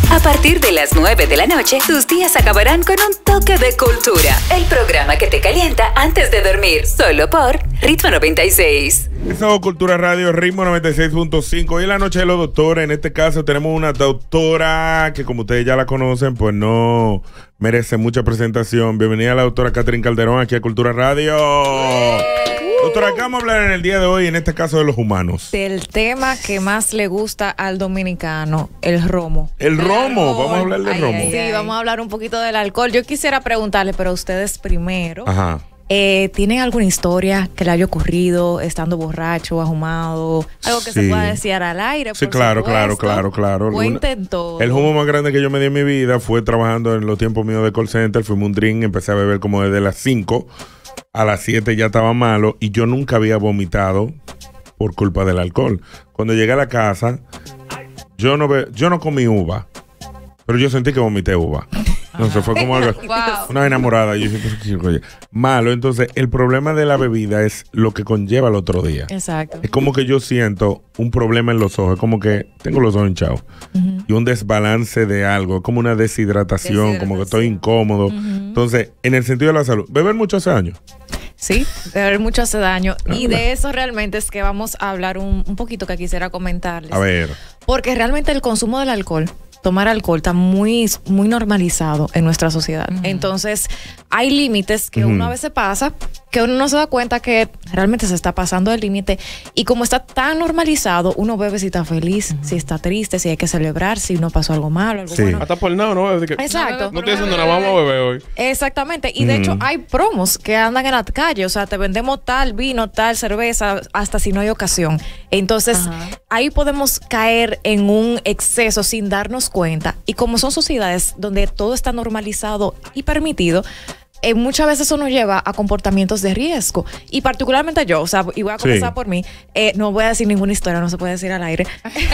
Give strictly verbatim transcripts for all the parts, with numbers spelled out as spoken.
A partir de las nueve de la noche, tus días acabarán con un toque de cultura. El programa que te calienta antes de dormir, solo por Ritmo noventa y seis. Eso es Cultura Radio, Ritmo noventa y seis punto cinco. Hoy en la noche de los doctores, en este caso tenemos una doctora que, como ustedes ya la conocen, pues no merece mucha presentación. Bienvenida a la doctora Catherine Calderón aquí a Cultura Radio. Doctora, ¿qué vamos a hablar en el día de hoy, en este caso de los humanos? Del tema que más le gusta al dominicano, el romo. El romo, vamos a hablar del ay, romo. Ay, sí, vamos a hablar un poquito del alcohol. Yo quisiera preguntarle, pero ustedes primero. Ajá. Eh, ¿Tienen alguna historia que le haya ocurrido estando borracho, ahumado? Algo que Sí. se pueda decir al aire. Sí, por claro, supuesto. claro, claro, claro. Cuenten todo. El humo más grande que yo me di en mi vida fue trabajando en los tiempos míos de call center. Fuimos un drink, empecé a beber como desde las cinco. A las siete ya estaba malo y yo nunca había vomitado por culpa del alcohol. Cuando llegué a la casa, yo no, be- yo no comí uva, pero yo sentí que vomité uva. Entonces fue como algo, Wow. una enamorada. Yo dije, oye, malo. Entonces, el problema de la bebida es lo que conlleva el otro día. Exacto. Es como que yo siento un problema en los ojos. Es como que tengo los ojos hinchados. Uh-huh. Y un desbalance de algo. Es como una deshidratación, deshidratación. Como que estoy incómodo. Uh-huh. Entonces, en el sentido de la salud, beber mucho hace daño. Sí, beber mucho hace daño. Ah, y de eso realmente es que vamos a hablar un, un poquito que quisiera comentarles. A ver. Porque realmente el consumo del alcohol, tomar alcohol está muy, muy normalizado en nuestra sociedad. Uh-huh. Entonces, hay límites que uh-huh. uno a veces pasa, que uno no se da cuenta que realmente se está pasando el límite. Y como está tan normalizado, uno bebe si está feliz, uh-huh. si está triste, si hay que celebrar, si no pasó algo malo, algo sí. bueno. Hasta por nada, ¿no? Que Exacto. No estoy diciendo nada, vamos a beber hoy. Exactamente. Y de uh-huh. hecho, hay promos que andan en la calle. O sea, te vendemos tal vino, tal cerveza, hasta si no hay ocasión. Entonces, uh-huh. ahí podemos caer en un exceso sin darnos cuenta. Y como son sociedades donde todo está normalizado y permitido, eh, muchas veces eso nos lleva a comportamientos de riesgo. Y particularmente yo, o sea, y voy a comenzar sí. por mí, eh, no voy a decir ninguna historia, no se puede decir al aire.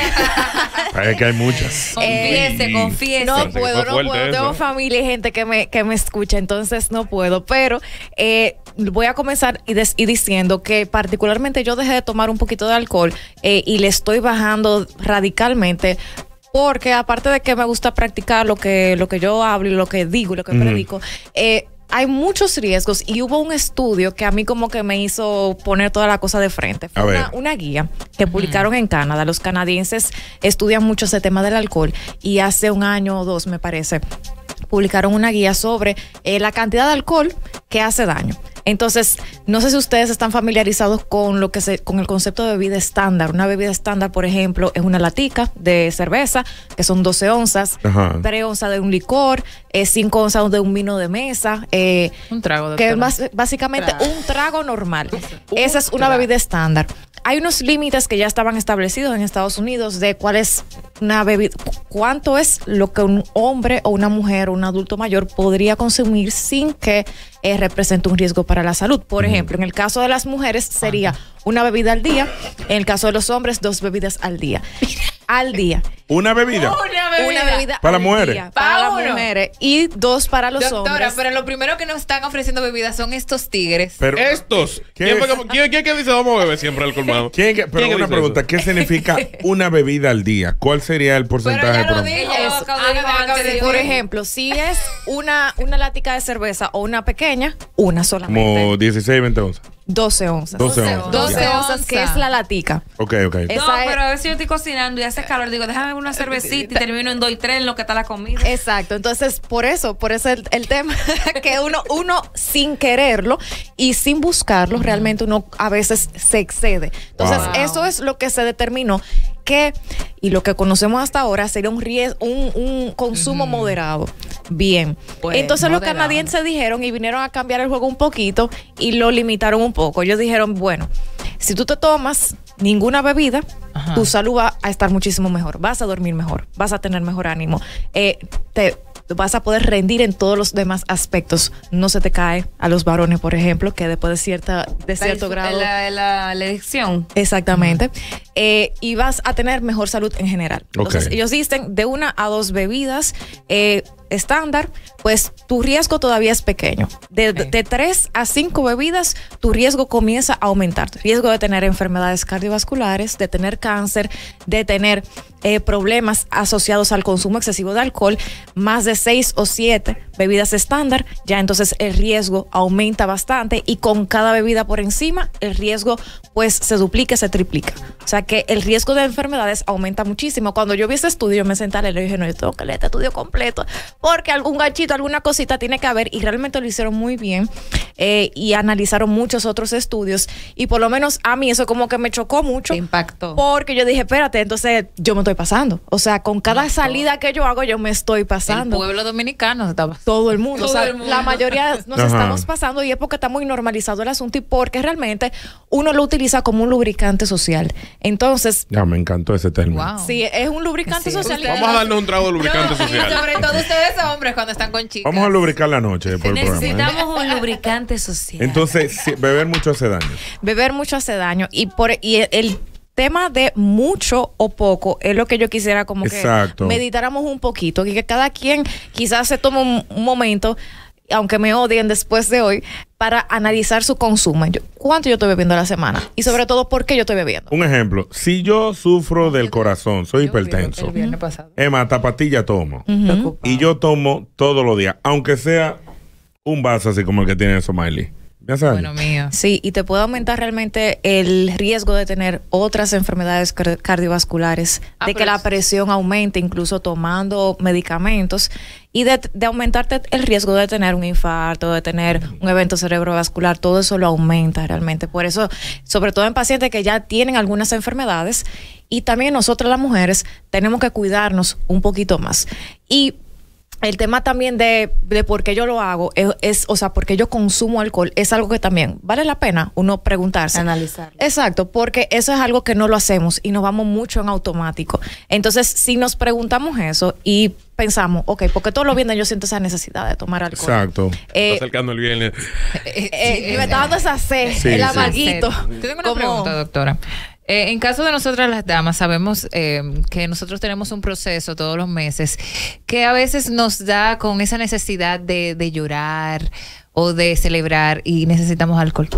Es que hay muchas. Confiese, eh, confiese. No puedo, no puedo. Eso. Tengo familia y gente que me, que me escucha, entonces no puedo. Pero eh, voy a comenzar y, des, y diciendo que particularmente yo dejé de tomar un poquito de alcohol eh, y le estoy bajando radicalmente. Porque aparte de que me gusta practicar lo que, lo que yo hablo y lo que digo y lo que mm. predico, eh, hay muchos riesgos y hubo un estudio que a mí como que me hizo poner toda la cosa de frente. Fue una, una guía que publicaron uh-huh. en Canadá. Los canadienses estudian mucho ese tema del alcohol y hace un año o dos, me parece, publicaron una guía sobre eh, la cantidad de alcohol que hace daño. Entonces, no sé si ustedes están familiarizados con lo que se, con el concepto de bebida estándar. Una bebida estándar, por ejemplo, es una latica de cerveza, que son doce onzas, Ajá. tres onzas de un licor, eh, cinco onzas de un vino de mesa. Eh, un trago. Que es más, básicamente trago. un trago normal. Un Esa es una trago. bebida estándar. Hay unos límites que ya estaban establecidos en Estados Unidos de cuál es una bebida, cuánto es lo que un hombre o una mujer o un adulto mayor podría consumir sin que eh, represente un riesgo para la salud. Por uh-huh. ejemplo, en el caso de las mujeres sería uh-huh. una bebida al día, en el caso de los hombres dos bebidas al día. Al día. ¿Una bebida? Una bebida. Una bebida para las mujeres. Día, para las mujeres y dos para los Doctora, hombres. pero lo primero que nos están ofreciendo bebidas son estos tigres. Pero estos. ¿Quién, ¿quién, quién que dice vamos a beber siempre al colmado? ¿Quién que, pero ¿Quién una pregunta, eso? ¿Qué significa una bebida al día? ¿Cuál sería el porcentaje? Pero ya lo dijo, por, por ejemplo, si es una, una lática de cerveza o una pequeña, una solamente. Como dieciséis, veinte onzas. doce onzas. doce onzas. doce onzas, que es la latica. Ok, ok. No, pero a veces yo estoy cocinando y hace calor. Digo, déjame una cervecita y termino en dos y tres en lo que está la comida. Exacto. Entonces, por eso, por eso el, el tema, que uno, uno sin quererlo y sin buscarlo, realmente uno a veces se excede. Entonces, wow. eso es lo que se determinó que, y lo que conocemos hasta ahora, sería un riesgo, un, un consumo uh-huh. moderado. Bien. Pues, Entonces moderado. Los canadienses dijeron y vinieron a cambiar el juego un poquito y lo limitaron un poco. Ellos dijeron, bueno, si tú te tomas ninguna bebida, Ajá. tu salud va a estar muchísimo mejor, vas a dormir mejor, vas a tener mejor ánimo, eh, te vas a poder rendir en todos los demás aspectos. No se te cae a los varones, por ejemplo, que después de cierta de cierto la, grado la, la, la elección. Exactamente. Uh-huh. eh, y vas a tener mejor salud en general. Entonces, okay. ellos dicen de una a dos bebidas eh, estándar, pues tu riesgo todavía es pequeño. De, Okay. de tres a cinco bebidas, tu riesgo comienza a aumentar. Riesgo de tener enfermedades cardiovasculares, de tener cáncer, de tener eh, problemas asociados al consumo excesivo de alcohol, más de seis o siete bebidas estándar, ya entonces el riesgo aumenta bastante y con cada bebida por encima, el riesgo pues se duplica, se triplica. O sea que el riesgo de enfermedades aumenta muchísimo. Cuando yo vi ese estudio, me senté a leer y dije, no, yo tengo que leer este estudio completo, porque algún gachito, alguna cosita tiene que haber, y realmente lo hicieron muy bien eh, y analizaron muchos otros estudios, y por lo menos a mí eso como que me chocó mucho. Te impactó. Porque yo dije, espérate, entonces yo me estoy pasando. O sea, con cada No, salida que yo hago, yo me estoy El pasando. pueblo dominicano estaba. Todo el mundo. Todo o sea, el mundo. la mayoría nos Ajá. estamos pasando, y es porque está muy normalizado el asunto y porque realmente uno lo utiliza como un lubricante social. Entonces, Ya, me encantó ese término. Wow. sí, es un lubricante Sí. social. y Vamos a darnos un trago de lubricante No, y social. sobre todo ustedes hombres cuando están con chicas. Vamos a lubricar la noche por el programa. ¿eh? Necesitamos un lubricante social. Entonces, sí, beber mucho hace daño. Beber mucho hace daño, y por y el, el tema de mucho o poco es lo que yo quisiera como Exacto. que meditáramos un poquito, y que cada quien quizás se tome un, un momento, aunque me odien después de hoy, para analizar su consumo. Yo, ¿cuánto yo estoy bebiendo a la semana? Y sobre todo, ¿por qué yo estoy bebiendo? Un ejemplo, si yo sufro del corazón, soy hipertenso, El viernes pasado. Emma, hasta pastilla tomo. Ujú. Y yo tomo todos los días, aunque sea un vaso así como el que tiene Somaili. Ya sabes. Bueno, mío. Sí, y te puede aumentar realmente el riesgo de tener otras enfermedades car- cardiovasculares, Ah, de que pero la es- presión aumente incluso tomando medicamentos, y de, de aumentarte el riesgo de tener un infarto, de tener un evento cerebrovascular. Todo eso lo aumenta realmente. Por eso, sobre todo en pacientes que ya tienen algunas enfermedades, y también nosotras las mujeres tenemos que cuidarnos un poquito más. Y el tema también de, de por qué yo lo hago es, es, o sea, por qué yo consumo alcohol, es algo que también vale la pena uno preguntarse. Analizarlo. Exacto, porque eso es algo que no lo hacemos y nos vamos mucho en automático. Entonces, si nos preguntamos eso y pensamos, ok, porque todos los viernes yo siento esa necesidad de tomar alcohol. Exacto. Eh, Está acercando el viernes. eh, y me está dando esa sed, Sí, el sí. amarguito. Yo tengo una Como- pregunta, doctora. Eh, en caso de nosotras las damas, sabemos eh, que nosotros tenemos un proceso todos los meses que a veces nos da con esa necesidad de, de llorar o de celebrar, y necesitamos alcohol.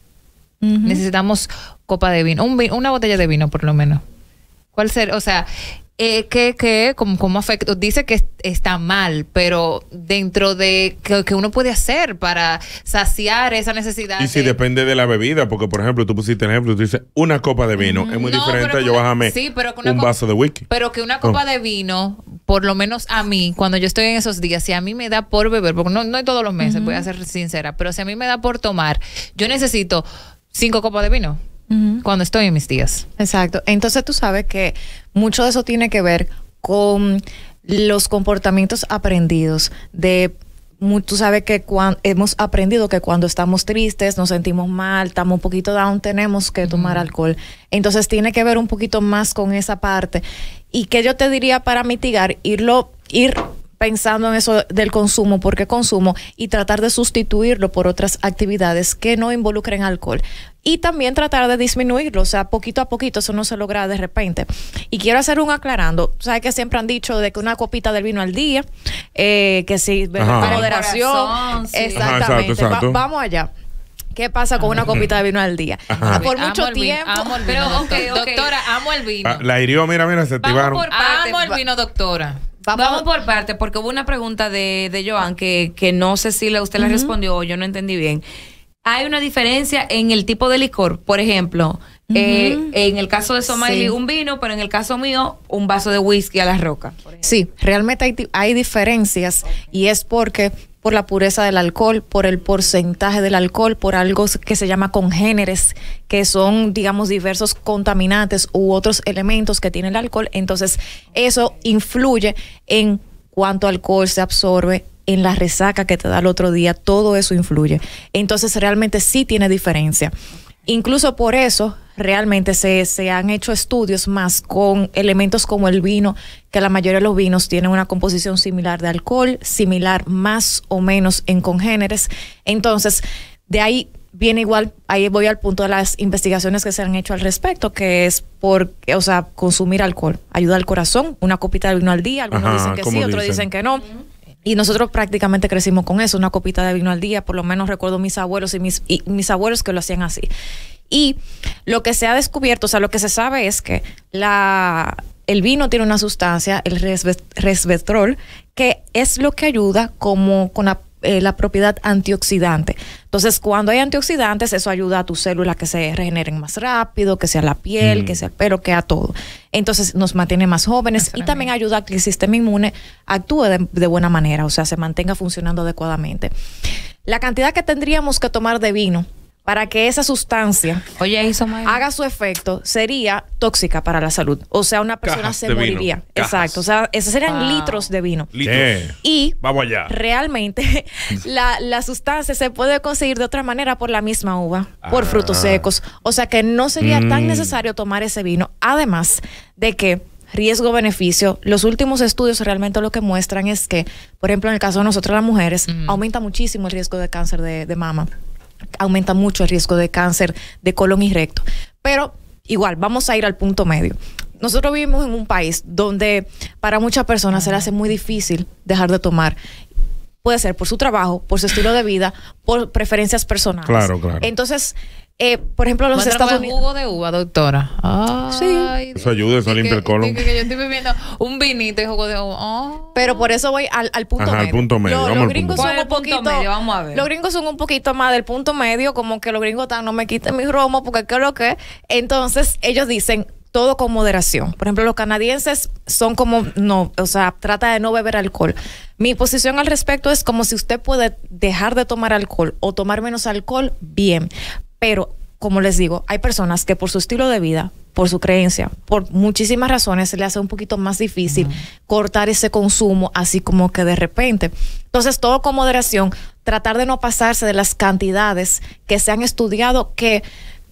Ujú. Necesitamos copa de vino, un vi- una botella de vino por lo menos. ¿Cuál ser? O sea, eh, ¿qué, qué, cómo, cómo afecta? Dice que es- está mal, pero dentro de que, que uno puede hacer para saciar esa necesidad. Y si de- depende de la bebida, porque por ejemplo, tú pusiste el ejemplo, tú dices una copa de vino. Es muy No, diferente pero a yo con- bájame sí, pero con una un co- vaso de whisky. Pero que una copa Oh. de vino, por lo menos a mí, cuando yo estoy en esos días, si a mí me da por beber, porque no, no es todos los meses, voy a ser sincera, pero si a mí me da por tomar, yo necesito cinco copas de vino Ujú. cuando estoy en mis días. Exacto. Entonces tú sabes que mucho de eso tiene que ver con los comportamientos aprendidos de mu- tú sabes que cuan- hemos aprendido que cuando estamos tristes, nos sentimos mal, estamos un poquito down, tenemos que tomar alcohol. Entonces tiene que ver un poquito más con esa parte. Y que yo te diría para mitigar, irlo, ir pensando en eso del consumo, por qué consumo, y tratar de sustituirlo por otras actividades que no involucren alcohol. Y también tratar de disminuirlo, o sea, poquito a poquito, eso no se logra de repente. Y quiero hacer un aclarando, sabes que siempre han dicho de que una copita del vino al día, eh, que si beber Ajá. con Para el moderación, corazón, sí. exactamente. Ajá, exacto, exacto. Va- vamos allá. ¿Qué pasa con una copita de vino al día? Ajá. Por Amo mucho el vino, tiempo. amo el vino, Pero, doctor- ok, ok. doctora, amo el vino. Ah, la hirió, mira, mira, se Vamos activaron. por parte. Amo el vino, doctora. Vamos, Vamos por parte, porque hubo una pregunta de, de Joan que, que no sé si la, usted la respondió o yo no entendí bien. Hay una diferencia en el tipo de licor. Por ejemplo, eh, en el caso de Somaili, Sí. un vino, pero en el caso mío, un vaso de whisky a la roca. por ejemplo. Sí, realmente hay, di- hay diferencias, y es porque por la pureza del alcohol, por el porcentaje del alcohol, por algo que se llama congéneres, que son, digamos, diversos contaminantes u otros elementos que tiene el alcohol. Entonces, eso influye en cuánto alcohol se absorbe, en la resaca que te da el otro día, todo eso influye. Entonces, realmente sí tiene diferencia. Incluso por eso, realmente se, se han hecho estudios más con elementos como el vino, que la mayoría de los vinos tienen una composición similar de alcohol, similar más o menos en congéneres. Entonces, de ahí viene igual, ahí voy al punto de las investigaciones que se han hecho al respecto, que es por, o sea, consumir alcohol ayuda al corazón, una copita de vino al día, algunos Ajá, dicen que ¿cómo sí, otros dicen? dicen que no. Y nosotros prácticamente crecimos con eso, una copita de vino al día, por lo menos recuerdo mis abuelos y mis, y mis abuelos que lo hacían así. Y lo que se ha descubierto, o sea, lo que se sabe es que la, el vino tiene una sustancia, el resveratrol, que es lo que ayuda como con la, eh, la propiedad antioxidante. Entonces, cuando hay antioxidantes, eso ayuda a tus células que se regeneren más rápido, que sea la piel, mm. que sea el pelo, que a todo. Entonces, nos mantiene más jóvenes y también ayuda a que el sistema inmune actúe de, de buena manera, o sea, se mantenga funcionando adecuadamente. La cantidad que tendríamos que tomar de vino para que esa sustancia Oye, hizo mal. haga su efecto, sería tóxica para la salud. O sea, una persona Cajas se de moriría. vino. Cajas. Exacto. O sea, esos serían Wow. litros de vino. Litros. Y Vamos allá. realmente la, la sustancia se puede conseguir de otra manera por la misma uva, por Ah. frutos secos. O sea que no sería Mm. tan necesario tomar ese vino. Además de que riesgo-beneficio, los últimos estudios realmente lo que muestran es que, por ejemplo, en el caso de nosotras las mujeres, Mm. aumenta muchísimo el riesgo de cáncer de, de mama. Aumenta mucho el riesgo de cáncer de colon y recto. Pero igual, vamos a ir al punto medio. Nosotros vivimos en un país donde para muchas personas se le hace muy difícil dejar de tomar. Puede ser por su trabajo, por su estilo de vida, por preferencias personales. Claro, claro. Entonces, eh, por ejemplo, los Muéstrame Estados el Unidos... jugo de uva, doctora. Ay, Eso ayuda, eso di limpia que- el colon. di Que, que yo estoy bebiendo un vinito y jugo de uva. Oh. Pero por eso voy al, al punto Ajá, al medio. punto medio. Lo- Vamos los al gringos punto son medio. un ¿Cuál es el punto poquito. medio? Vamos a ver. Los gringos son un poquito más del punto medio, como que los gringos están, no me quiten mi romo, porque qué es lo que es. Entonces, ellos dicen todo con moderación. Por ejemplo, los canadienses son como, no, o sea, trata de no beber alcohol. Mi posición al respecto es como si usted puede dejar de tomar alcohol o tomar menos alcohol, bien. Pero, como les digo, hay personas que por su estilo de vida, por su creencia, por muchísimas razones, se le hace un poquito más difícil uh-huh. cortar ese consumo así como que de repente. Entonces, todo con moderación, tratar de no pasarse de las cantidades que se han estudiado que,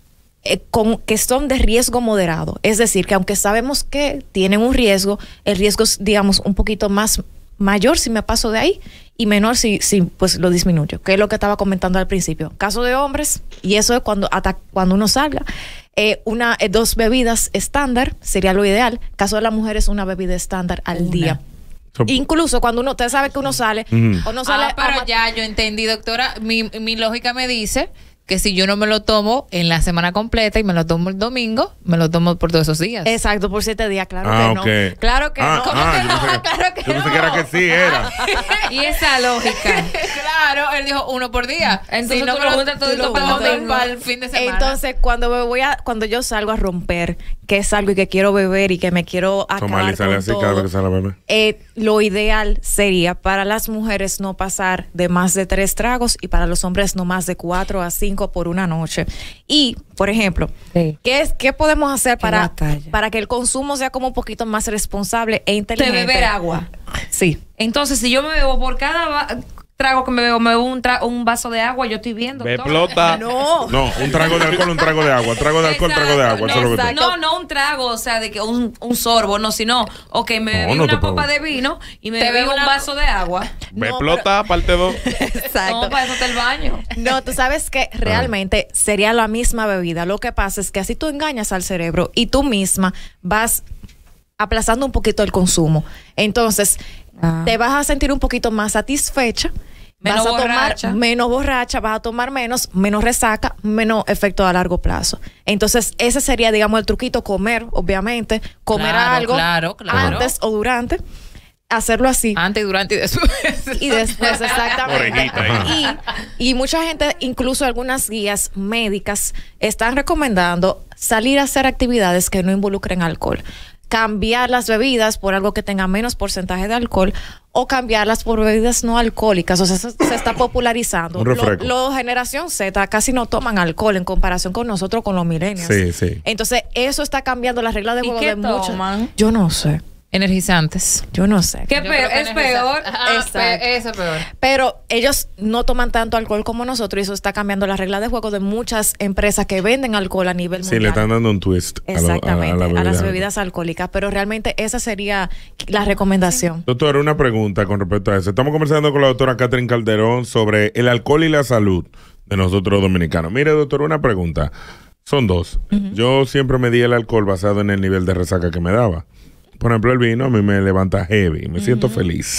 eh, con, que son de riesgo moderado. Es decir, que aunque sabemos que tienen un riesgo, el riesgo es, digamos, un poquito más mayor si me paso de ahí y menor si, si pues lo disminuyo, que es lo que estaba comentando al principio. Caso de hombres, y eso es cuando hasta cuando uno salga, eh, una eh, dos bebidas estándar sería lo ideal. Caso de las mujeres, una bebida estándar al una. día. So, Incluso cuando uno, usted sabe que uno sale uh-huh. o no sale. Ah, pero ya yo entendí, doctora. Mi, mi lógica me dice que si yo no me lo tomo en la semana completa y me lo tomo el domingo, me lo tomo por todos esos días. Exacto, por siete días, claro ah, que okay. no. Claro que ah, no. ¿Cómo ah, que no? Que, claro que yo no. pensé que era que sí, era. Y esa lógica. Claro, él dijo uno por día. Entonces si no tú me lo lo juntas todo juntas para, para, para, para el fin de semana. Entonces, cuando me voy a, cuando yo salgo a romper, que salgo y que quiero beber y que me quiero acabar Tomar y sale con así todo, cada vez que sale a beber. Eh, lo ideal sería para las mujeres no pasar de más de tres tragos y para los hombres no más de cuatro a cinco por una noche. Y, por ejemplo, sí. ¿qué, es, ¿qué podemos hacer para, batalla. para que el consumo sea como un poquito más responsable e inteligente? De beber agua. Sí. Entonces, si yo me bebo por cada va- trago que me bebo, me bebo un, tra- un vaso de agua, yo estoy viendo. Me explota. No. No, un trago de alcohol, un trago de agua. Trago de alcohol, Exacto, trago de agua. No, Eso es lo que no, no un trago, o sea, de que un, un sorbo, no, sino, ok, me No, bebí no una te copa puedo. de vino y me Te bebí bebo un una- vaso de agua. Me No, explota, parte dos. Exacto. No, para eso está el baño. No, tú sabes que realmente sería la misma bebida. Lo que pasa es que así tú engañas al cerebro y tú misma vas aplazando un poquito el consumo. Entonces, Ah. te vas a sentir un poquito más satisfecha. Menos vas a borracha. tomar menos borracha, vas a tomar menos, menos resaca, menos efecto a largo plazo. Entonces, ese sería, digamos, el truquito, comer, obviamente, comer Claro, algo claro, claro. antes o durante, hacerlo así. Antes, durante y después. Y después, exactamente. Orejita ahí. Y, y mucha gente, incluso algunas guías médicas, están recomendando salir a hacer actividades que no involucren alcohol. Cambiar las bebidas por algo que tenga menos porcentaje de alcohol o cambiarlas por bebidas no alcohólicas. O sea, eso se está popularizando. Un refresco. Lo, lo generación Z casi no toman alcohol en comparación con nosotros, con los millennials. Sí, sí. Entonces, eso está cambiando las reglas de ¿Y juego qué de muchos. toman? Yo no sé. Energizantes. Yo no sé. ¿Qué Yo peor? creo que Es peor. Ah, Exacto. pe- eso es peor. Pero ellos no toman tanto alcohol como nosotros y eso está cambiando las reglas de juego de muchas empresas que venden alcohol a nivel Sí, mundial. le están dando un twist a, lo- a- Exactamente, a, a, la bebida. las bebidas alcohólicas. Pero realmente esa sería la recomendación. Doctor, una pregunta con respecto a eso. Estamos conversando con la doctora Catherine Calderón sobre el alcohol y la salud de nosotros dominicanos. Mire, doctor, una pregunta. Son dos. Uh-huh. Yo siempre medí el alcohol basado en el nivel de resaca que me daba. Por ejemplo, el vino a mí me levanta heavy, me uh-huh. siento feliz.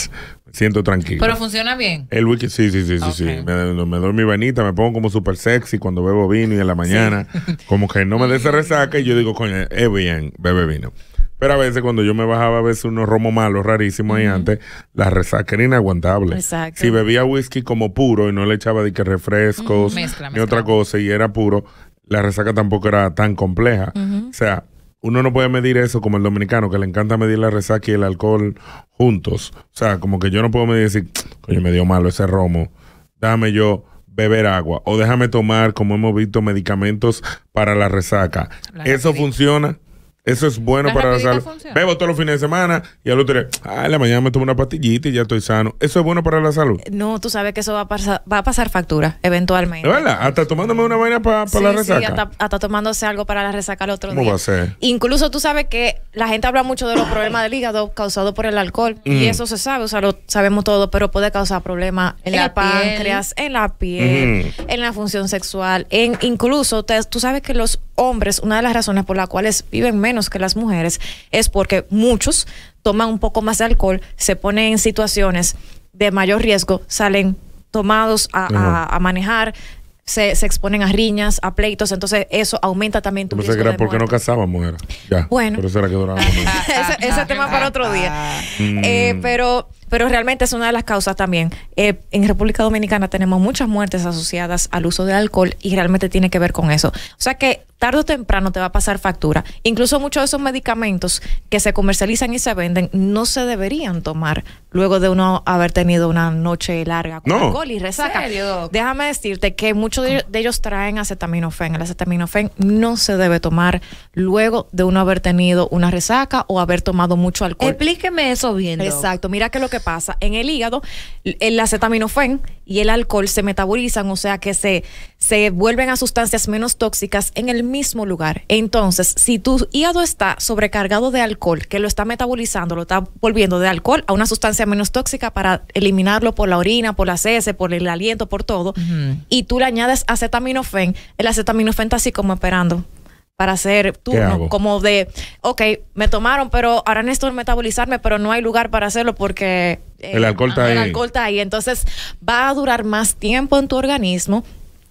siento tranquilo. Pero funciona bien. El whisky, sí, sí, sí, sí, Okay. sí. Me, me doy mi vainita, me pongo como súper sexy cuando bebo vino y en la mañana. Sí. Como que no me dé esa resaca y yo digo, coño, es bien, bebe vino. Pero a veces cuando yo me bajaba a veces unos romos malos, rarísimos ahí uh-huh. antes, la resaca era inaguantable. Exacto. Si bebía whisky como puro y no le echaba de que refrescos, uh-huh. mezcla, ni mezcla. Otra cosa y era puro, la resaca tampoco era tan compleja. Uh-huh. O sea, uno no puede medir eso como el dominicano, que le encanta medir la resaca y el alcohol juntos. O sea, como que yo no puedo medir y decir, coño, me dio malo ese romo, déjame yo beber agua o déjame tomar, como hemos visto, medicamentos para la resaca. La ¿Eso rapidita. funciona? Eso es bueno la para la salud. Funciona. Bebo todos los fines de semana y al otro día, ah, en la mañana me tomo una pastillita y ya estoy sano. ¿Eso es bueno para la salud? No, tú sabes que eso va a pasar, va a pasar factura eventualmente. ¿Es verdad? Hasta tomándome una vaina para pa sí, la resaca. Sí, hasta, hasta tomándose algo para la resaca el otro ¿Cómo día. va a ser? Incluso tú sabes que la gente habla mucho de los problemas del hígado causados por el alcohol mm. y eso se sabe, o sea, lo sabemos todo, pero puede causar problemas en, en el páncreas, en la piel, mm. en la función sexual, en incluso te, tú sabes que los hombres, una de las razones por las cuales viven menos que las mujeres es porque muchos toman un poco más de alcohol, se ponen en situaciones de mayor riesgo, salen tomados a, a, a manejar, se, se exponen a riñas, a pleitos, entonces eso aumenta también tu riesgo de muerte. ¿Por qué no casábamos? Era? Ya, bueno. Por eso era que durábamos. ese, ese tema para otro día. Mm. Eh, pero... Pero realmente es una de las causas también. Eh, en República Dominicana tenemos muchas muertes asociadas al uso del alcohol y realmente tiene que ver con eso. O sea que tarde o temprano te va a pasar factura. Incluso muchos de esos medicamentos que se comercializan y se venden no se deberían tomar luego de uno haber tenido una noche larga con no. alcohol y resaca. ¿Serio? Déjame decirte que muchos de ellos, de ellos traen acetaminofén. El acetaminofén no se debe tomar luego de uno haber tenido una resaca o haber tomado mucho alcohol. Explíqueme eso bien. Exacto. Mira que lo que pasa en el hígado, el acetaminofén y el alcohol se metabolizan, o sea que se, se vuelven a sustancias menos tóxicas en el mismo lugar. Entonces, si tu hígado está sobrecargado de alcohol, que lo está metabolizando, lo está volviendo de alcohol a una sustancia menos tóxica para eliminarlo por la orina, por las heces, por el aliento, por todo, uh-huh. y tú le añades acetaminofén, el acetaminofén está así como esperando para hacer turno, como de, ok, me tomaron, pero ahora necesito metabolizarme, pero no hay lugar para hacerlo porque eh, el alcohol está ahí. El alcohol está ahí. Entonces, va a durar más tiempo en tu organismo.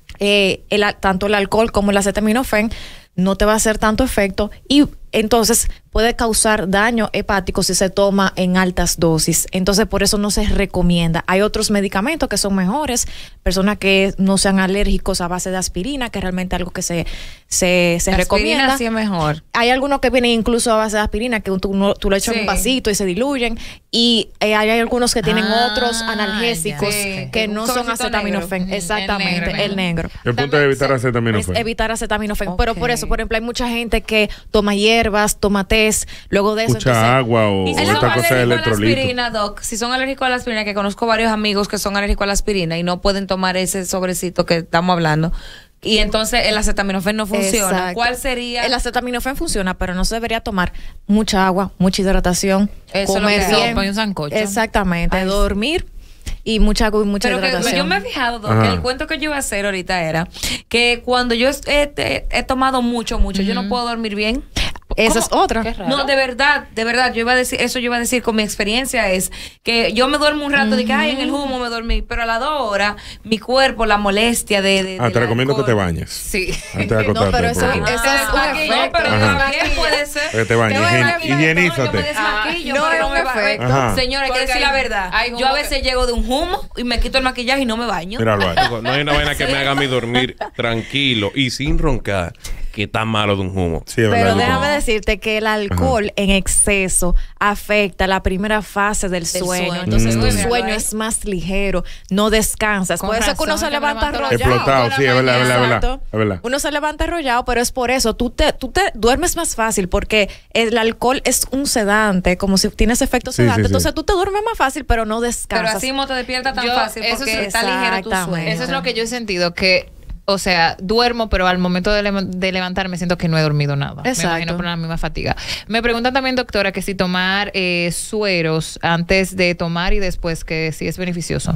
Eh, el, tanto el alcohol como el acetaminofén no te va a hacer tanto efecto y entonces puede causar daño hepático si se toma en altas dosis. Entonces, por eso no se recomienda. Hay otros medicamentos que son mejores, personas que no sean alérgicos a base de aspirina, que es realmente algo que se, se, se la recomienda. Aspirina sí es mejor. Hay algunos que vienen incluso a base de aspirina, que tú, no, tú lo echas sí. en un vasito y se diluyen. Y eh, hay algunos que tienen ah, otros analgésicos sí. que no son acetaminofén. Negro. Exactamente, el negro. El, negro. el punto es evitar acetaminofén. Es evitar acetaminofén. Okay. Pero por eso, por ejemplo, hay mucha gente que toma hierbas, toma tés, luego de eso... Mucha entonces, agua o, o esta cosa de electrolito. Aspirina, Doc, si son alérgicos a la aspirina, que conozco varios amigos que son alérgicos a la aspirina y no pueden tomar ese sobrecito que estamos hablando, y entonces el acetaminofén no funciona. Exacto. ¿Cuál sería? El acetaminofén funciona, pero no se debería tomar mucha agua, mucha hidratación, eso comer es lo que bien. Pone un sancocho. Exactamente, Ay, dormir y mucha agua y mucha pero hidratación. Que, yo me he fijado, Doc, que el cuento que yo iba a hacer ahorita era que cuando yo he, he, he tomado mucho, mucho, mm-hmm. yo no puedo dormir bien. Esa es otra. No, de verdad, de verdad, yo iba a decir, eso yo iba a decir con mi experiencia es que yo me duermo un rato uh-huh. de que, ay, en el humo me dormí, pero a las dos horas, mi cuerpo, la molestia de... de ah, te recomiendo alcohol. Que te bañes. Sí. Antes de acostarte. No, pero eso, eso es un efecto. No, pero también puede ser. Que te bañes, higienízate. Yo me desmaquillo, no, pero no me baño. Señores, hay que decir la verdad. Yo a veces llego de un humo y me quito el maquillaje y no me baño. Mira, baño. No hay una vaina que me haga a mí dormir tranquilo y sin roncar. Que está malo de un humo. Sí, pero déjame decirte que el alcohol Ajá. en exceso afecta la primera fase del, del sueño. sueño. Entonces mm. tu sueño es más ligero, no descansas. Con por eso que uno se levanta arrollado. Explotado, sí, es verdad, es verdad, es verdad. Uno se levanta arrollado, pero es por eso. Tú te, tú te duermes más fácil porque el alcohol es un sedante, como si tienes efecto sedante. Sí, sí, Entonces sí. tú te duermes más fácil, pero no descansas. Pero así no te despiertas tan yo, fácil porque eso es, está ligero tu sueño. Eso es lo que yo he sentido, que o sea, duermo, pero al momento de, le- de levantarme siento que no he dormido nada. Exacto. Me imagino por la misma fatiga. Me preguntan también, doctora, que si tomar eh, sueros antes de tomar y después, que si es beneficioso.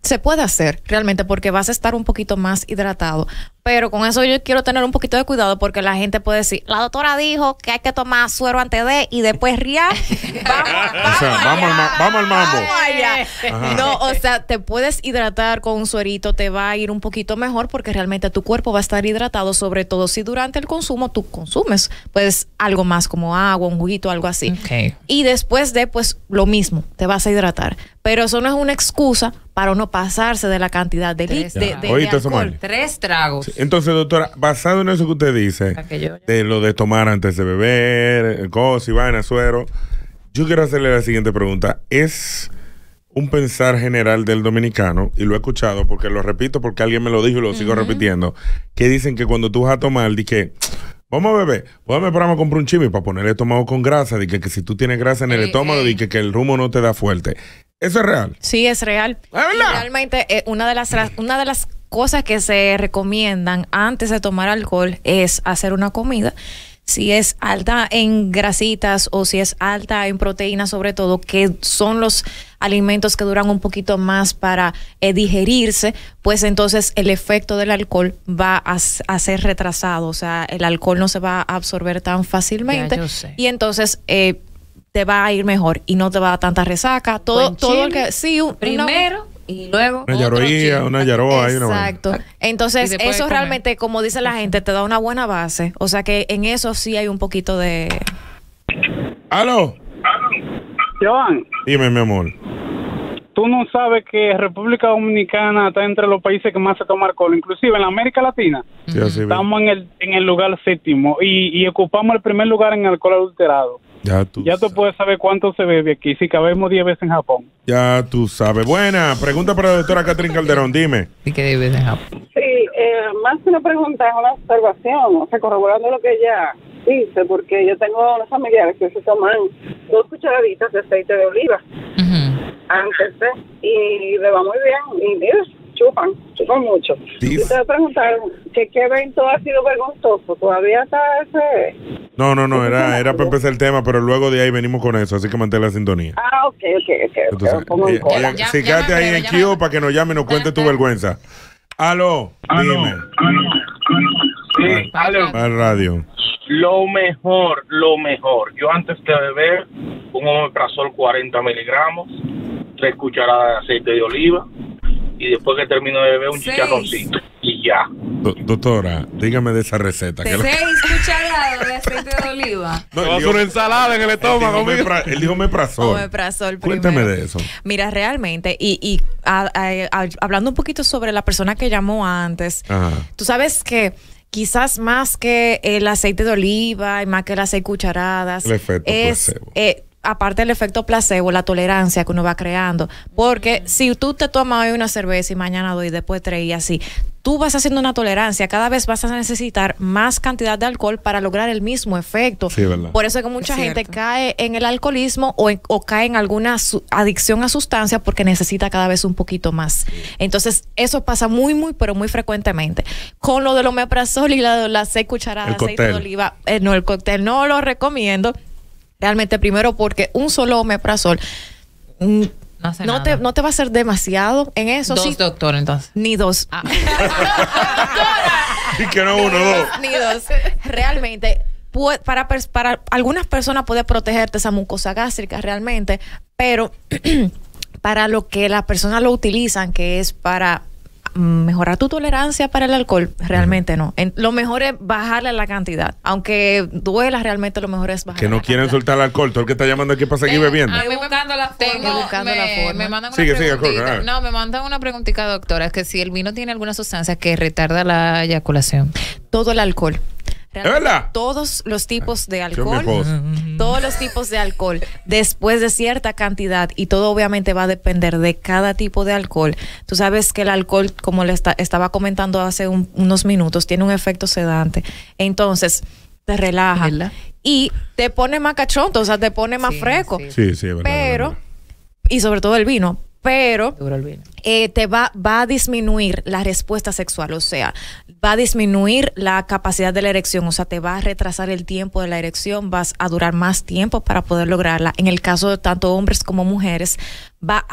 Se puede hacer realmente porque vas a estar un poquito más hidratado, pero con eso yo quiero tener un poquito de cuidado porque la gente puede decir, la doctora dijo que hay que tomar suero antes de y después ría. Vamos, vamos, o sea, vamos, al, ma- vamos al mambo. Vamos allá. No, o sea, te puedes hidratar con un suerito, te va a ir un poquito mejor porque realmente tu cuerpo va a estar hidratado, sobre todo si durante el consumo tú consumes pues algo más como agua, un juguito, algo así. Okay. Y después de pues lo mismo, te vas a hidratar. Pero eso no es una excusa para no pasarse de la cantidad de, li- Tres de, de, tragos. de Oíste, alcohol. Somali. Tres tragos. Sí, entonces, doctora, basado en eso que usted dice, Para que yo- de lo de tomar antes de beber, cosas y vaina, suero, yo quiero hacerle la siguiente pregunta. ¿Es un pensar general del dominicano, y lo he escuchado porque lo repito porque alguien me lo dijo y lo uh-huh. sigo repitiendo, que dicen que cuando tú vas a tomar, di que vamos a beber, pues me paramos a comprar un chimi para poner el estómago con grasa, di que, que si tú tienes grasa en el Ey, estómago, ey. di que, que el humo no te da fuerte. ¿Eso es real? Sí, es real. ¿Es verdad? Y realmente eh, una de las ra- una de las cosas que se recomiendan antes de tomar alcohol es hacer una comida. Si es alta en grasitas o si es alta en proteínas, sobre todo, que son los alimentos que duran un poquito más para eh, digerirse, pues entonces el efecto del alcohol va a, a ser retrasado. O sea, el alcohol no se va a absorber tan fácilmente. Ya, yo sé. Y entonces eh, te va a ir mejor y no te va a dar tanta resaca. Todo, Buen todo el chile. que sí, un- Primero y luego. Una otro yaroía, chin. una yaroa y una vaina. Exacto. Entonces, Y después eso de comer. realmente, como dice la gente, te da una buena base. O sea que en eso sí hay un poquito de... ¿Aló? Joan, Dime, mi amor. tú no sabes que República Dominicana está entre los países que más se toma alcohol, inclusive en la América Latina. Sí, así vi. Estamos en el en el lugar séptimo y, y ocupamos el primer lugar en alcohol adulterado. Ya tú, Ya tú sabes. puedes saber cuánto se bebe aquí, si cabemos diez veces en Japón. Ya tú sabes. Buena. Pregunta para la doctora Catherine Calderón. Dime. Y que debes dejar. Sí, eh, más que una pregunta es una observación, o sea, corroborando lo que ella dice, porque yo tengo unos familiares que se toman dos cucharaditas de aceite de oliva Ujú. antes de, y le va muy bien, y mira, chupan, chupan mucho. Sí. Y te voy a preguntar, ¿que ¿qué evento ha sido vergonzoso? ¿Todavía está ese...? No, no, no. Era, era para empezar el tema, pero luego de ahí venimos con eso. Así que mantén la sintonía. Ah, ok, ok, ok, ok, Entonces, lo pongo en ella- cola. ella- Ya- sí, ya quédate me ahí atrevo, en ya Kio me- para que nos llame y nos cuente tu vergüenza. Aló. Dime. Sí, aló. Al radio. Lo mejor, lo mejor. Yo antes de beber un omeprazol cuarenta miligramos, tres cucharadas de aceite de oliva y después que termino de beber un Seis. chicharroncito y ya. Do- doctora, dígame de esa receta. que lo- Seis cucharadas de aceite de oliva. No, Te él va a hacer dijo- una ensalada en el él dijo estómago, mijo. mepra- Él dijo meprazol. Omeprazol Cuéntame primero. de eso. Mira, realmente, y, y a- a- a- hablando un poquito sobre la persona que llamó antes, Ajá. tú sabes que quizás más que el aceite de oliva y más que las seis cucharadas, El efecto es, placebo. eh, aparte del efecto placebo, la tolerancia que uno va creando. Porque si tú te tomas hoy una cerveza y mañana dos y después tres y así, tú vas haciendo una tolerancia, cada vez vas a necesitar más cantidad de alcohol para lograr el mismo efecto. Sí, ¿verdad? Por eso es que mucha Es gente cierto. cae en el alcoholismo o, en- o cae en alguna su- adicción a sustancia porque necesita cada vez un poquito más. Entonces, eso pasa muy, muy, pero muy frecuentemente. Con lo del omeprazol y la, las seis cucharadas El de aceite de cóctel. oliva, eh, no, el cóctel no lo recomiendo. Realmente, primero porque un solo omeprazol mm, No hace no, nada. te, no te va a hacer demasiado en eso. Dos, sí, doctor, entonces. ni dos. Y que no uno, dos. Ni dos. Realmente, pu- para, pers- para algunas personas puede protegerte esa mucosa gástrica realmente, pero para lo que las personas lo utilizan, que es para mm, mejorar tu tolerancia para el alcohol, realmente no. En- lo mejor es bajarle la cantidad. Aunque duela, realmente lo mejor es bajarle Que no la quieren cantidad. soltar el alcohol. Todo el que está llamando aquí para seguir Tengo- bebiendo. a mí me- Buscando la forma. tengo- Buscando me, la forma. me mandan una Sigue, sigue, preguntita. Jorge, No, me mandan una preguntita, doctora, que si el vino tiene alguna sustancia que retarda la eyaculación. Todo el alcohol. Realmente, verdad? Todos los tipos de Yo, mi alcohol. esposa. Todos los tipos de alcohol, después de cierta cantidad, y todo obviamente va a depender de cada tipo de alcohol. Tú sabes que el alcohol, como le esta- estaba comentando hace un- unos minutos, tiene un efecto sedante. Entonces, te relaja ¿Verdad? y te pone más cachonto, o sea, te pone más Sí, fresco. sí. Sí, sí, es verdad. Pero, es verdad. y sobre todo el vino, pero Duro el vino. eh, te va, va a disminuir la respuesta sexual, o sea, va a disminuir la capacidad de la erección, o sea, te va a retrasar el tiempo de la erección, vas a durar más tiempo para poder lograrla. En el caso de tanto hombres como mujeres, va a,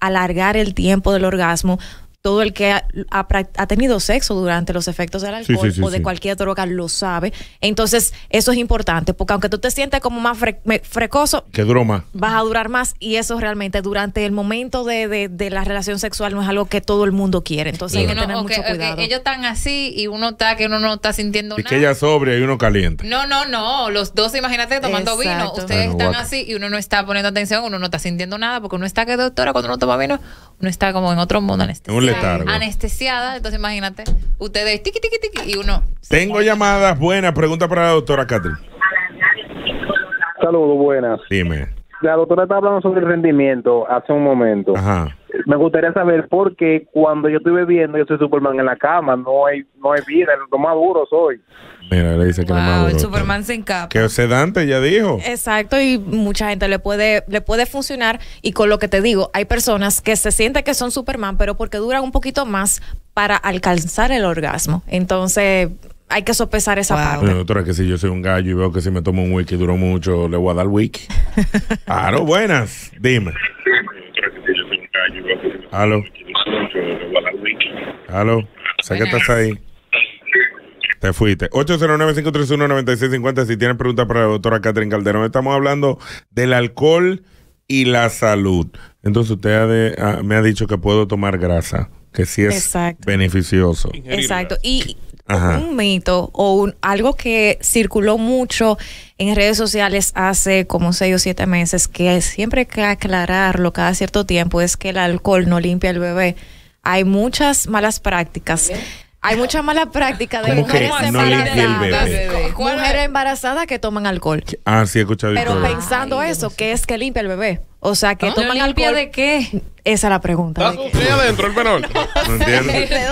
alargar el tiempo del orgasmo. Todo el que ha, ha, ha tenido sexo durante los efectos del alcohol sí, sí, sí, o de sí. cualquier droga lo sabe. Entonces, eso es importante, porque aunque tú te sientes como más fre frecoso, que duro más. Vas a durar más, y eso realmente durante el momento de, de, de la relación sexual no es algo que todo el mundo quiere. Entonces, hay que tener okay, mucho cuidado. Okay. Ellos están así y uno está que uno no está sintiendo y nada. Y que ella sobria y uno caliente. No, no, no. Los dos, imagínate, tomando Exacto. vino. Ustedes bueno, están guaca. así y uno no está poniendo atención, uno no está sintiendo nada, porque uno está que doctora, cuando uno toma vino, uno está como en otro mundo anestesiado. Un letargo. Anestesiado. Entonces imagínate, ustedes tiqui tiqui tiqui y uno. Tengo llamadas buenas, pregunta para la doctora Catherine. Saludos, buenas. Dime. La doctora está hablando sobre el rendimiento hace un momento. Ajá. Me gustaría saber por qué cuando yo estoy bebiendo yo soy Superman en la cama, no hay no hay vida, lo más duro soy. Mira, le dice que wow, lo más duro. El Superman se encapa. Que sedante, ya dijo. Exacto, y mucha gente le puede le puede funcionar, y con lo que te digo, hay personas que se sienten que son Superman, pero porque duran un poquito más para alcanzar el orgasmo. Entonces, hay que sopesar esa wow. parte. Bueno, doctora, que si yo soy un gallo y veo que si me tomo un wiki duro mucho, le voy a dar wiki. Claro, buenas. Dime. Aló. Aló. Sé que estás ahí. Te fuiste. ocho cero nueve, cinco tres uno, nueve seis cinco cero si tienen preguntas para la doctora Catherine Calderón. Estamos hablando del alcohol y la salud. Entonces usted ha de, ha, me ha dicho que puedo tomar grasa, que sí es Exacto. beneficioso. Exacto. Y Ajá. un mito o un, algo que circuló mucho en redes sociales hace como seis o siete meses, que siempre hay que aclararlo cada cierto tiempo, es que el alcohol no limpia al bebé. Hay muchas malas prácticas. ¿Bien? Hay mucha mala práctica de mujeres embarazadas, no mujeres embarazadas que toman alcohol. Ah, sí, he escuchado. Pero pensando Ay, eso, ¿qué es que limpia el bebé? O sea, que ¿Ah? toman alcohol. ¿De qué? Esa es la pregunta. ¿Está ¿de adentro el menor? No entiendo.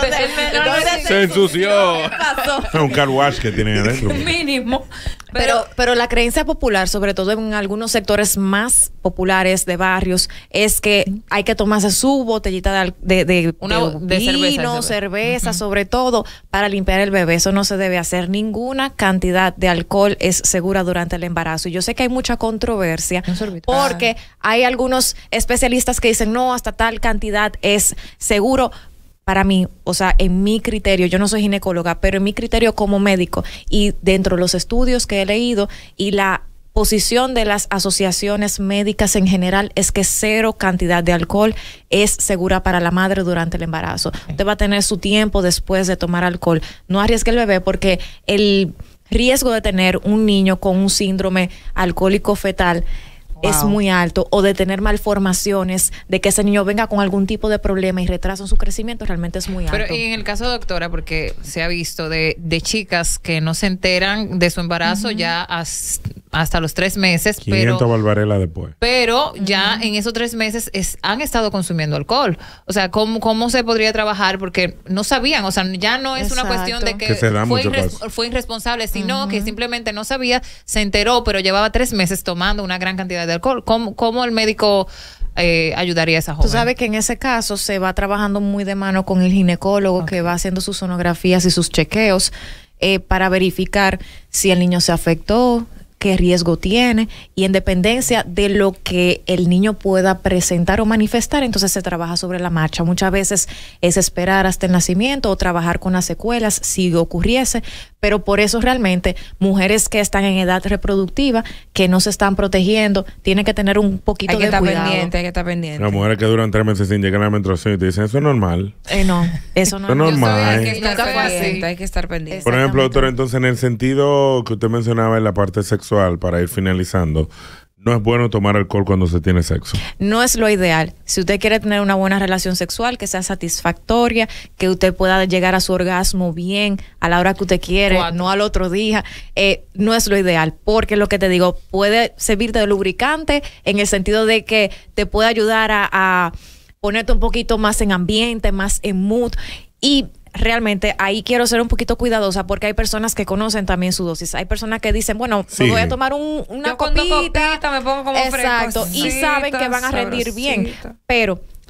Se ensució. Es un car wash que tiene adentro. Mínimo. Pero, pero la creencia popular, sobre todo en algunos sectores más populares de barrios, es que hay que tomarse su botellita de, de, de, Una, de, de vino, cerveza, cerveza uh-huh. sobre todo, para limpiar el bebé. Eso no se debe hacer. Ninguna cantidad de alcohol es segura durante el embarazo. Y yo sé que hay mucha controversia porque hay algunos especialistas que dicen, no, hasta tal cantidad es seguro. Para mí, o sea, en mi criterio, yo no soy ginecóloga, pero en mi criterio como médico y dentro de los estudios que he leído y la posición de las asociaciones médicas en general es que cero cantidad de alcohol es segura para la madre durante el embarazo. Usted va a tener su tiempo después de tomar alcohol. No arriesgue el bebé porque el riesgo de tener un niño con un síndrome alcohólico fetal Wow. es muy alto, o de tener malformaciones, de que ese niño venga con algún tipo de problema y retraso en su crecimiento, realmente es muy alto. Pero y en el caso, doctora, porque se ha visto de, de chicas que no se enteran de su embarazo uh-huh. ya as, hasta los tres meses, quinientos pero Barbarella después. Pero uh-huh. ya en esos tres meses es, han estado consumiendo alcohol. O sea, ¿cómo, cómo se podría trabajar? Porque no sabían, o sea, ya no es Exacto. una cuestión de que, que fue, irres, fue irresponsable, sino uh-huh. que simplemente no sabía, se enteró, pero llevaba tres meses tomando una gran cantidad de alcohol. ¿Cómo, cómo el médico eh, ayudaría a esa joven? Tú sabes que en ese caso se va trabajando muy de mano con el ginecólogo okay. que va haciendo sus sonografías y sus chequeos eh, para verificar si el niño se afectó, qué riesgo tiene, y en dependencia de lo que el niño pueda presentar o manifestar, entonces se trabaja sobre la marcha. Muchas veces es esperar hasta el nacimiento o trabajar con las secuelas si ocurriese, pero por eso realmente mujeres que están en edad reproductiva, que no se están protegiendo, tienen que tener un poquito de cuidado. Hay que estar pendiente, hay que estar pendiente. Las mujeres que duran tres meses sin llegar a la menstruación y te dicen, eso es normal. Eh, no, eso no es normal. Hay que estar pendiente, hay que estar pendiente. Por ejemplo, doctor, entonces en el sentido que usted mencionaba en la parte sexual, para ir finalizando, no es bueno tomar alcohol cuando se tiene sexo. No es lo ideal. Si usted quiere tener una buena relación sexual, que sea satisfactoria, que usted pueda llegar a su orgasmo bien a la hora que usted quiere, Cuatro. no al otro día, eh, no es lo ideal, porque lo que te digo, puede servir de lubricante en el sentido de que te puede ayudar a, a ponerte un poquito más en ambiente, más en mood, y realmente ahí quiero ser un poquito cuidadosa porque hay personas que conocen también su dosis. Hay personas que dicen, bueno, sí. me voy a tomar un, una Yo copita, copita, me pongo como exacto, y saben que van a rendir bien. Pero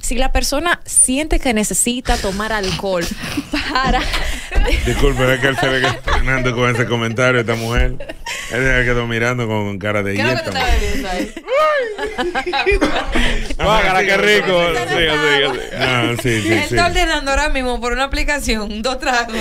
si la persona siente que necesita tomar alcohol para... Disculpe, es que él se ve que está frenando con ese comentario esta mujer. Él se quedó mirando con cara de ¿Qué es lo que yeta. tú estás bebiendo ahí? Guácala, qué rico. Sí, sí, sí. No, sí, sí, Él sí. está ordenando ahora mismo por una aplicación dos tragos.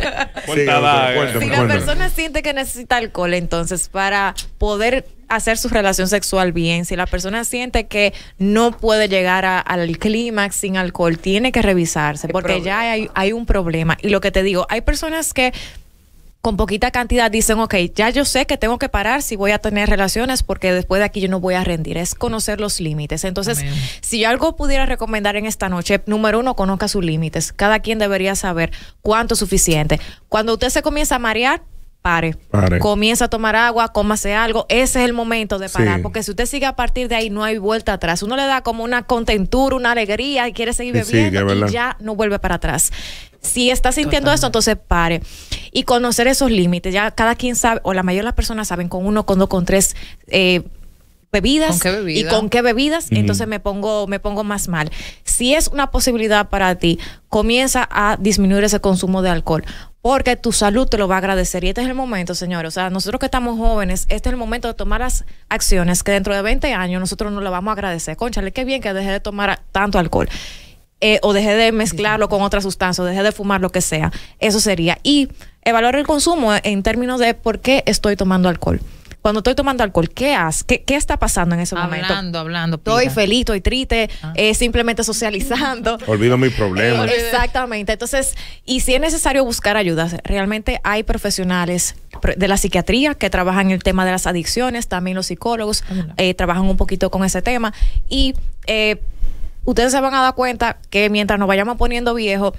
Sí, Cuéntala, cuéntame, Si la cuéntame. persona siente que necesita alcohol, entonces para poder hacer su relación sexual bien, si la persona siente que no puede llegar a- al clímax sin alcohol, tiene que revisarse porque ya hay, hay un problema. Y lo que te digo, hay personas que con poquita cantidad dicen, ok, ya yo sé que tengo que parar si voy a tener relaciones porque después de aquí yo no voy a rendir. Es conocer los límites. Entonces, Amén. si yo algo pudiera recomendar en esta noche, número uno, conozca sus límites. Cada quien debería saber cuánto es suficiente. Cuando usted se comienza a marear, pare. Pare. Comienza a tomar agua, cómase algo. Ese es el momento de parar. Sí. Porque si usted sigue a partir de ahí, no hay vuelta atrás. Uno le da como una contentura, una alegría y quiere seguir Sí, sí, bebiendo que es verdad. y ya no vuelve para atrás. Si está sintiendo esto, entonces pare. Y conocer esos límites. Ya cada quien sabe, o la mayoría de las personas saben, con uno, con dos, con tres eh, bebidas. ¿Con qué bebida? Y con qué bebidas, Ujú. entonces me pongo, me pongo más mal. Si es una posibilidad para ti, comienza a disminuir ese consumo de alcohol. Porque tu salud te lo va a agradecer. Y este es el momento, señores. O sea, nosotros que estamos jóvenes, este es el momento de tomar las acciones que dentro de veinte años nosotros no le vamos a agradecer. Cónchale, qué bien que dejé de tomar tanto alcohol. Eh, o dejé de mezclarlo con otras sustancias, o dejé de fumar, lo que sea. Eso sería. Y evaluar el consumo en términos de por qué estoy tomando alcohol. Cuando estoy tomando alcohol, ¿qué haces? ¿Qué, qué está pasando en ese momento? Hablando, hablando. Estoy pita. feliz, estoy triste, Ah. eh, simplemente socializando. Olvido mis problemas. Eh, exactamente. Entonces, y si es necesario buscar ayuda, realmente hay profesionales pr- de la psiquiatría que trabajan en el tema de las adicciones, también los psicólogos eh, trabajan un poquito con ese tema. Y eh, ustedes se van a dar cuenta que mientras nos vayamos poniendo viejos,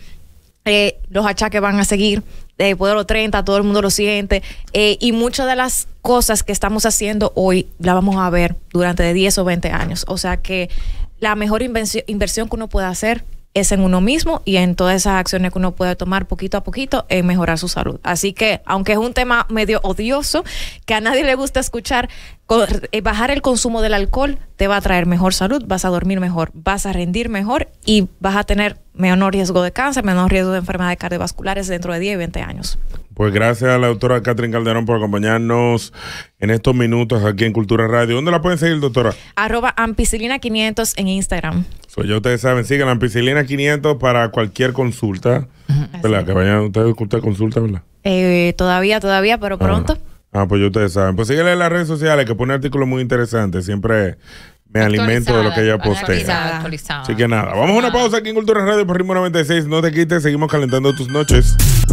eh, los achaques van a seguir. Eh, después de los treinta, todo el mundo lo siente. Eh, y muchas de las cosas que estamos haciendo hoy las vamos a ver durante de diez o veinte años. O sea que la mejor invenci- inversión que uno puede hacer es en uno mismo y en todas esas acciones que uno puede tomar poquito a poquito en mejorar su salud. Así que, aunque es un tema medio odioso, que a nadie le gusta escuchar, co- eh, bajar el consumo del alcohol te va a traer mejor salud, vas a dormir mejor, vas a rendir mejor y vas a tener menor riesgo de cáncer, menor riesgo de enfermedades cardiovasculares dentro de diez y veinte años. Pues gracias a la doctora Catherine Calderón por acompañarnos en estos minutos aquí en Cultura Radio. ¿Dónde la pueden seguir, doctora? Arroba ampicilina quinientos en Instagram. So, ya ustedes saben, sigan la Ampicilina quinientos para cualquier consulta. ¿Verdad? Que vayan ustedes, usted consulta, ¿verdad? Eh, todavía, todavía, pero pronto. Ah, pues ya ustedes saben. Pues síguele en las redes sociales que pone artículos muy interesantes. Siempre me alimento de lo que ella postea. Actualizada, actualizada. Así que nada, vamos a una pausa aquí en Cultura Radio por Ritmo noventa y seis. No te quites, seguimos calentando tus noches.